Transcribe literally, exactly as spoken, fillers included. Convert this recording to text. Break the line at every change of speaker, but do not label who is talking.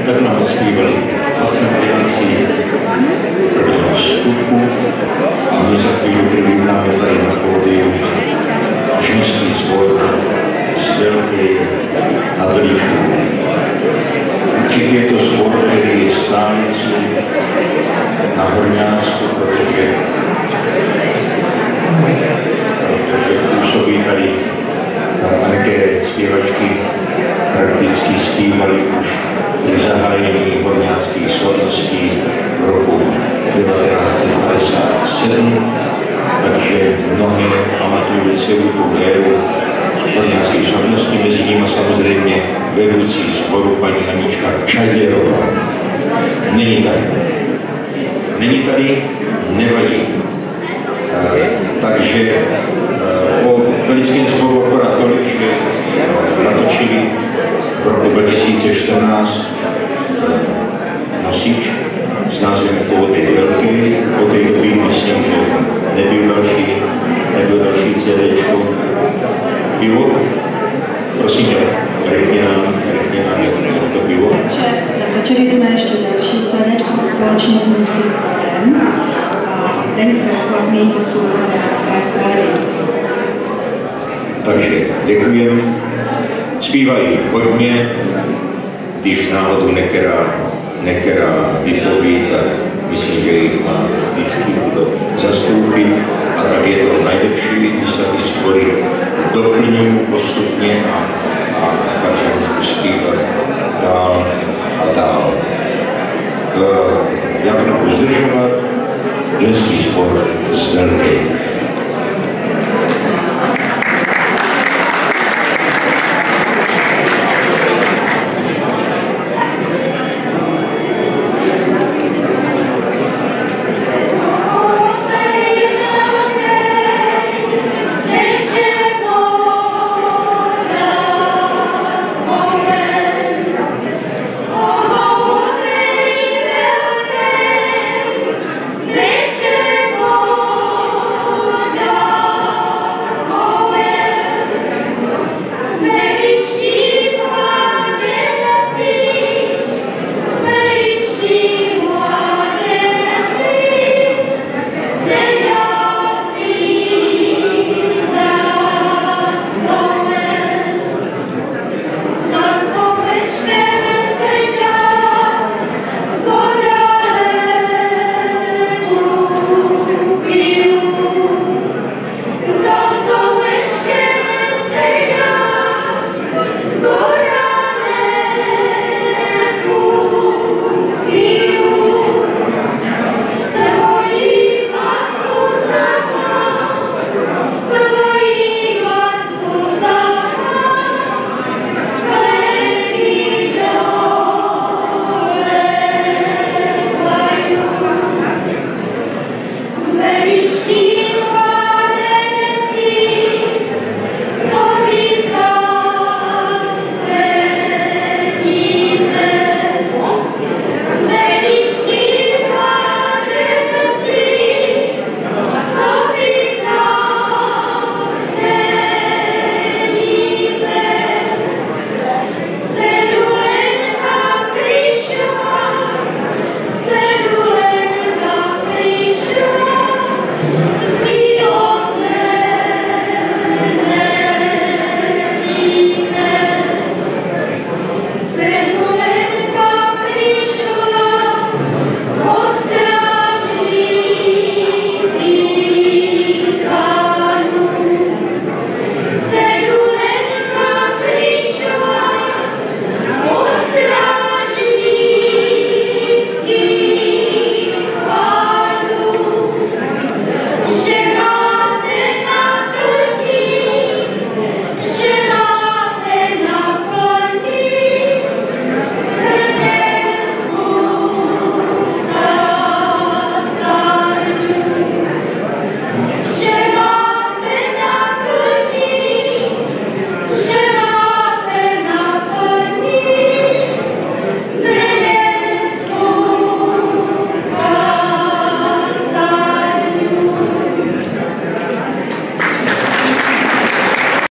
čtrnáct zpívali dvacet aliancí prvního vstupu a my za chvíli přivítáme tady na pódiu ženský sbor z Velké nad Veličkou. Určitě je to sbor, který je stálicí na Horňácku, protože, protože působí tady a některé zpěvačky prakticky zpívali už při zahájení horňáckých slavností v roku devatenáct set padesát sedm, takže mnohé pamatují celou tu éru horňáckých slavností, mezi nimi samozřejmě vedoucí sboru paní Anička Čaděrová. Není tady. Není tady, nevadí. E, takže e, o Velickém sboru akorát tolik, že natočili v roku dva tisíce čtrnáct nosič s názvem Pohodlí velký. Po té době myslím, že nebyl další, nebyl další cédéčko. Pivo? Prosím tě, řekni nám, řekni nám, jak to pivo.
Natočili jsme ještě další cédéčko společně s mužským chorem. Ten proslavný, to jsou horňácké chory.
Takže děkujeme. Zpívají hodně, když náhodou některá, některá vypoví, tak myslím, že jich má vždycky kdo zastoupit. A tak je to nejlepší, když se ty spory doplňují postupně a, a každý můžu zpívat